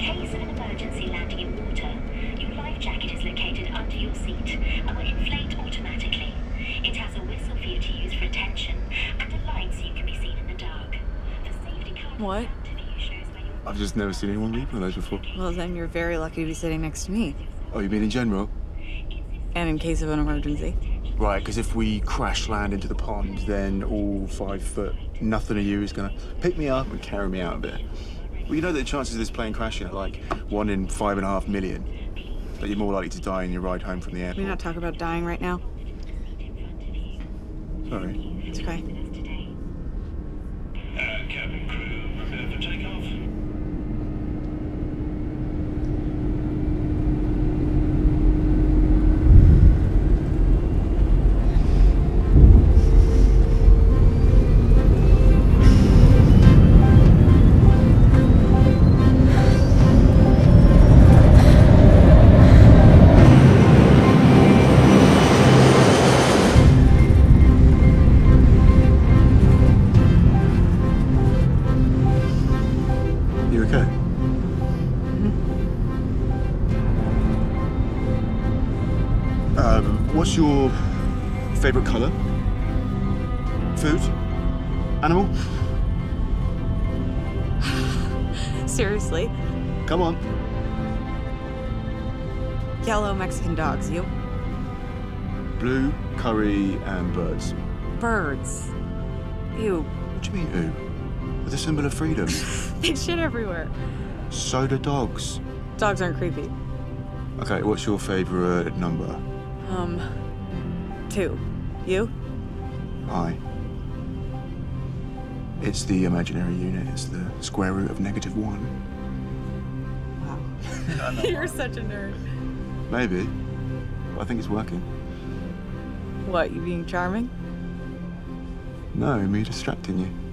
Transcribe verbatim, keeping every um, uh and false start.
case of an emergency landing in water, your life jacket is located under your seat and will inflate automatically. It has a whistle for you to use for attention and a light so you can be seen in the dark. The safety card What? shows where you're... I've just never seen anyone read one of those before. Well, then you're very lucky to be sitting next to me. Oh, you mean in general? And in case of an emergency. Right, because if we crash land into the pond, then all five foot nothing of you is going to pick me up and carry me out of it. Well, you know that the chances of this plane crashing are like one in five and a half million. But you're more likely to die in your ride home from the airport. Can we not talk about dying right now? Sorry. It's okay. Uh, cabin crew, prepare for takeoff. What's your favorite color? Food? Animal? Seriously? Come on. Yellow Mexican dogs, you? Blue, curry, and birds. Birds. Ew. What do you mean, ooh? They're the symbol of freedom. They shit everywhere. So do dogs. Dogs aren't creepy. Okay, what's your favorite number? Um, two. You? I. It's the imaginary unit. It's the square root of negative one. Wow. You're such a nerd. Maybe. But I think it's working. What, you being charming? No, me distracting you.